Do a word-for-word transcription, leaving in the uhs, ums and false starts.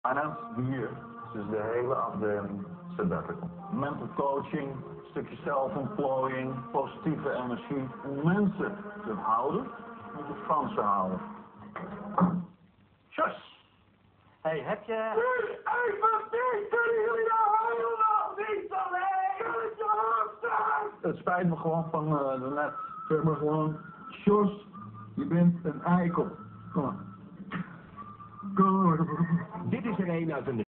Finance, hier is de hele afdeling sabbatical. Mental coaching, een stukje self-employing, positieve energie. Om mensen te houden, moet je Fransen houden. Tjus! Hey, heb je... Nee, even niet! Kunnen jullie nou helemaal niet alleen? Kunnen je hoofd. Het spijt me gewoon van uh, de net. Zeg maar gewoon, Sjors, je bent een eikel. Kom maar. Dit is er een uit een